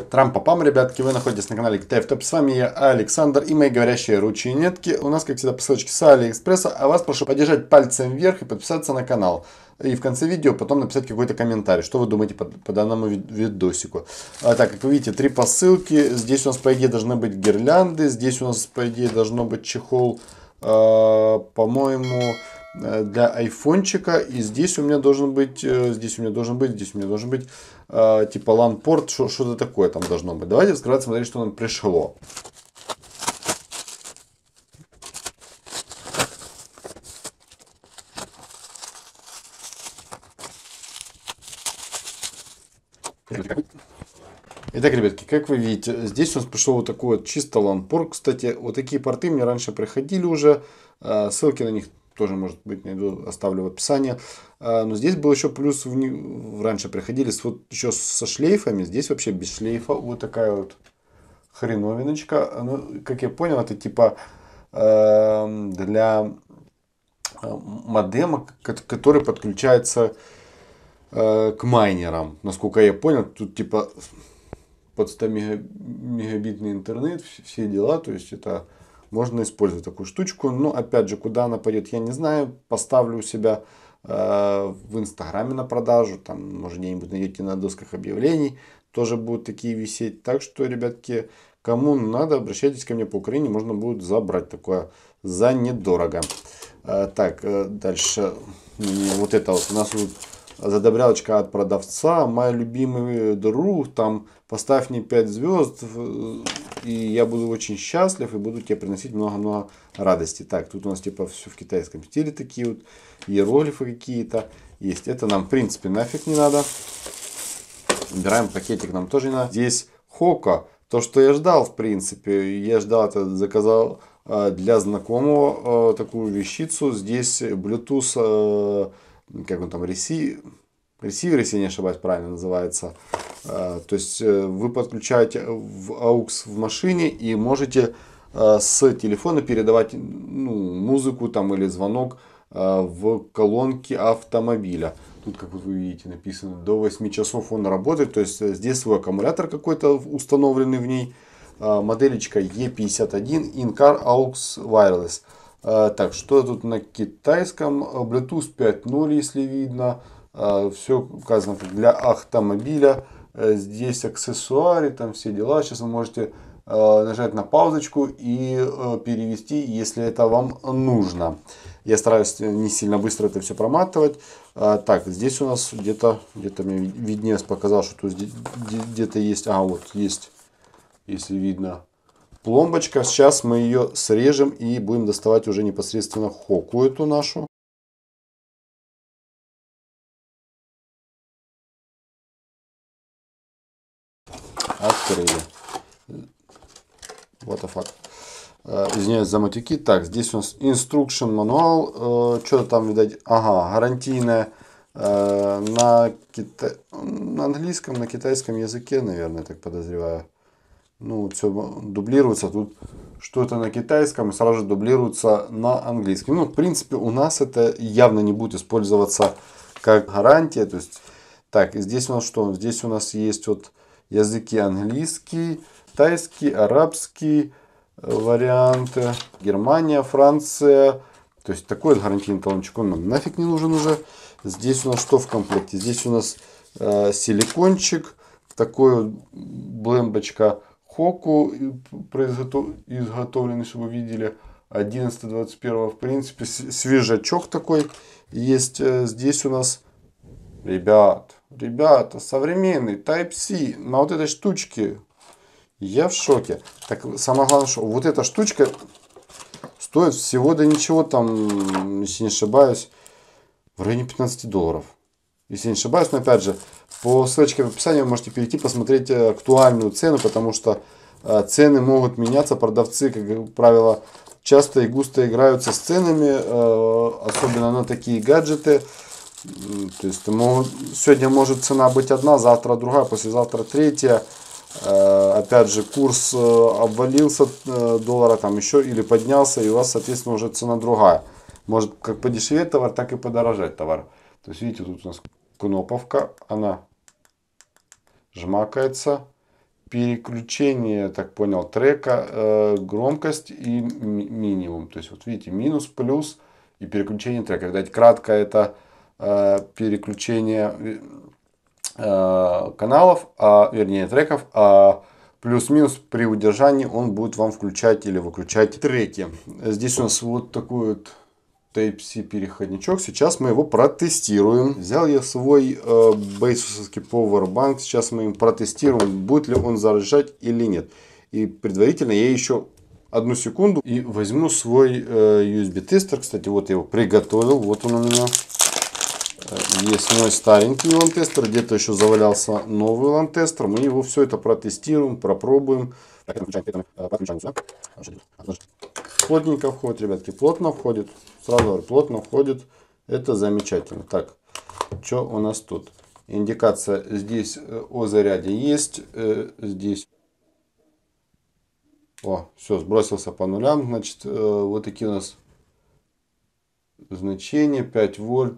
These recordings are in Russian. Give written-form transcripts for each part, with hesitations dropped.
Трам-папам, ребятки, вы находитесь на канале Китай в Топ. С вами я, Александр, и мои говорящие ручейнетки. У нас, как всегда, по ссылочке с Алиэкспресса. А вас прошу поддержать пальцем вверх и подписаться на канал. И в конце видео потом написать какой-то комментарий, что вы думаете по данному видосику. Так, как вы видите, 3 посылки. Здесь у нас, по идее, должны быть гирлянды. Здесь у нас, по идее, должно быть чехол, по-моему, для айфончика. И здесь у меня должен быть, здесь у меня должен быть типа LAN-порт, что-то такое там должно быть. Давайте вскрывать, смотреть, что нам пришло. Итак, ребятки, как вы видите, здесь у нас пришел вот такой вот чисто LAN-порт. Кстати, вот такие порты мне раньше приходили уже. Ссылки на них тоже, может быть, найду, оставлю в описании. Но здесь был еще плюс, раньше приходили вот еще со шлейфами. Здесь вообще без шлейфа. Вот такая вот хреновиночка. Ну, как я понял, это типа для модема, который подключается к майнерам. Насколько я понял, тут типа под 100 мегабитный интернет, все дела. То есть это можно использовать такую штучку. Но опять же, куда она пойдет, я не знаю. Поставлю у себя в Инстаграме на продажу. Там, может, где-нибудь найдете на досках объявлений. Тоже будут такие висеть. Так что, ребятки, кому надо, обращайтесь ко мне по Украине. Можно будет забрать такое за недорого. Так, дальше. Вот это вот у нас тут задобрялочка от продавца. Мой любимый друг. Там поставь мне 5 звезд. И я буду очень счастлив. И буду тебе приносить много-много радости. Так, тут у нас типа все в китайском стиле. Такие вот иероглифы какие-то есть. Это нам в принципе нафиг не надо. Убираем пакетик, нам тоже не надо. Здесь Хока. То, что я ждал, в принципе. Я ждал, это заказал для знакомого такую вещицу. Здесь Bluetooth, как он там, ресивер, если не ошибаюсь, правильно называется. То есть вы подключаете в AUX в машине и можете с телефона передавать музыку там, или звонок в колонке автомобиля. Тут, как вы видите, написано, до 8 часов он работает. То есть здесь свой аккумулятор какой-то установленный в ней. Моделечка E51 In-Car AUX Wireless. Так, что тут на китайском? Bluetooth 5.0, если видно. Все указано для автомобиля. Здесь аксессуары, там все дела. Сейчас вы можете нажать на паузочку и перевести, если это вам нужно. Я стараюсь не сильно быстро это все проматывать. Так, здесь у нас где-то мне виднее показал, что тут где-то есть. Вот есть, если видно, пломбочка. Сейчас мы ее срежем и будем доставать уже непосредственно Хоку эту нашу. Открыли. What the fuck. Извиняюсь за матюки. Так, здесь у нас instruction мануал. Что-то там, видать, гарантийное на английском, на китайском языке, наверное, так подозреваю. Ну, все дублируется. Тут что-то на китайском и сразу же дублируется на английском. Ну, в принципе, у нас это явно не будет использоваться как гарантия. То есть, так, здесь у нас что? Здесь у нас есть вот языки английский, тайский, арабский варианты. Германия, Франция. То есть такой гарантийный талончик, он нам нафиг не нужен уже. Здесь у нас что в комплекте? Здесь у нас силикончик. Такой вот блембочка Хоку изготовленный, чтобы вы видели. 11-21, в принципе, свежачок такой есть. Здесь у нас, ребята, современный Type-C на вот этой штучке. Я в шоке. Так, самое главное, что вот эта штучка стоит всего да ничего, там, если не ошибаюсь, в районе $15. Если не ошибаюсь, но опять же, по ссылочке в описании вы можете перейти посмотреть актуальную цену, потому что цены могут меняться. Продавцы, как правило, часто и густо играются с ценами, особенно на такие гаджеты. То есть сегодня может цена быть одна, завтра другая, послезавтра третья. Опять же, курс обвалился доллара там еще или поднялся, и у вас, соответственно, уже цена другая. Может как подешеветь товар, так и подорожать товар. То есть, видите, тут у нас кноповка, она жмакается. переключение, так понял, трека, громкость и минимум. То есть вот видите, минус, плюс и переключение трека. Видать, кратко это переключение каналов, вернее треков, а плюс-минус при удержании он будет вам включать или выключать треки. Здесь у нас вот такой вот Type-C переходничок. Сейчас мы его протестируем. Взял я свой бейсовский Powerbank. Сейчас мы им протестируем, будет ли он заряжать или нет. И предварительно я еще одну секунду и возьму свой USB тестер. Кстати, вот я его приготовил. Вот он у меня. Есть мой старенький LAN-тестер. Где-то еще завалялся новый LAN-тестер. Мы его все это протестируем, пропробуем. Подключаем сюда. Плотненько входит, ребятки, плотно входит. Сразу говорю, плотно входит. Это замечательно. Так, что у нас тут? Индикация здесь о заряде есть. Здесь. О, все, сбросился по нулям. Значит, вот такие у нас значения. 5 вольт,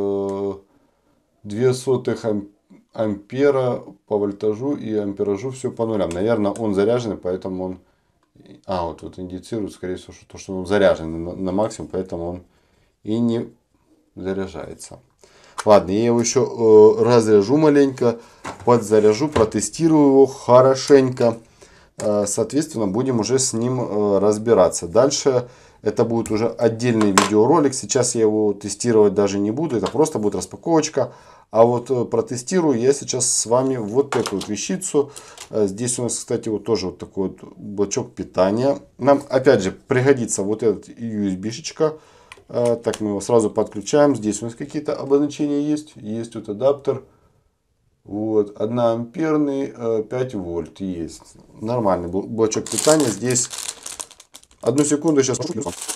0,02 ампера по вольтажу и амперажу. Все по нулям. Наверное, он заряженный, поэтому он... вот индицирует, скорее всего, что он заряжен на максимум, поэтому он и не заряжается. Ладно, я его еще разряжу маленько, подзаряжу, протестирую его хорошенько. Соответственно, будем уже с ним разбираться. Дальше это будет уже отдельный видеоролик. Сейчас я его тестировать даже не буду, это просто будет распаковочка. А вот протестирую я сейчас с вами вот эту вот вещицу. Здесь у нас, кстати, вот тоже вот такой вот блочок питания. Нам опять же пригодится вот этот USB-шечка. Так, мы его сразу подключаем. Здесь у нас какие-то обозначения есть. Есть вот адаптер. Вот, 1 амперный, 5 вольт есть. Нормальный блочок питания. Здесь одну секунду сейчас.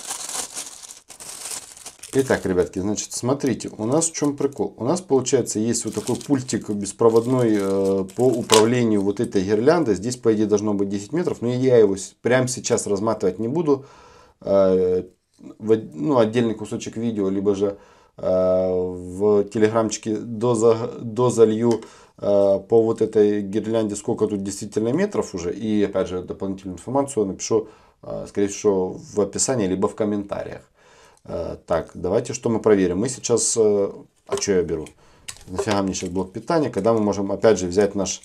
Итак, ребятки, значит, смотрите, у нас в чем прикол. У нас, получается, есть вот такой пультик беспроводной по управлению вот этой гирляндой. Здесь, по идее, должно быть 10 метров, но я его прямо сейчас разматывать не буду. Отдельный кусочек видео, либо же в телеграмчике дозалью по вот этой гирлянде, сколько тут действительно метров уже. И, опять же, дополнительную информацию напишу, скорее всего, в описании, либо в комментариях. Так, давайте что мы проверим. Мы сейчас... А что я беру? Нафига мне сейчас блок питания, когда мы можем опять же взять наш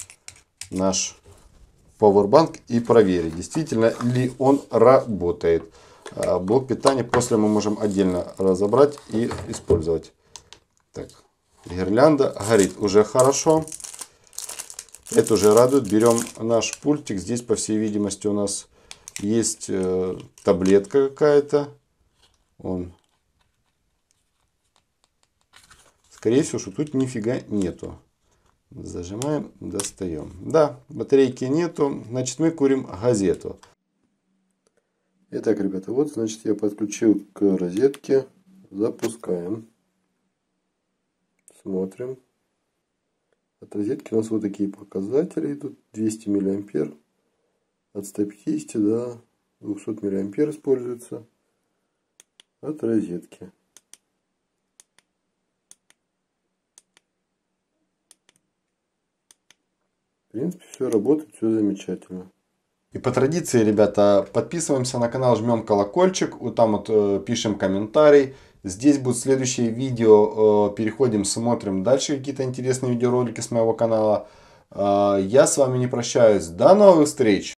Powerbank и проверить, действительно ли он работает. Блок питания после мы можем отдельно разобрать и использовать. Так, гирлянда горит уже хорошо. Это уже радует. Берем наш пультик. Здесь, по всей видимости, у нас есть таблетка какая-то. Скорее всего, что тут нифига нету. Зажимаем, достаем. Да, батарейки нету. Значит, мы курим газету. Итак, ребята, вот, значит, я подключил к розетке. Запускаем. Смотрим. От розетки у нас вот такие показатели идут. 200 миллиампер. От 150 до 200 миллиампер используется. От розетки. В принципе, все работает, все замечательно. И по традиции, ребята, подписываемся на канал, жмем колокольчик, вот там вот пишем комментарий. Здесь будет следующее видео, переходим, смотрим дальше какие-то интересные видеоролики с моего канала. Я с вами не прощаюсь, до новых встреч!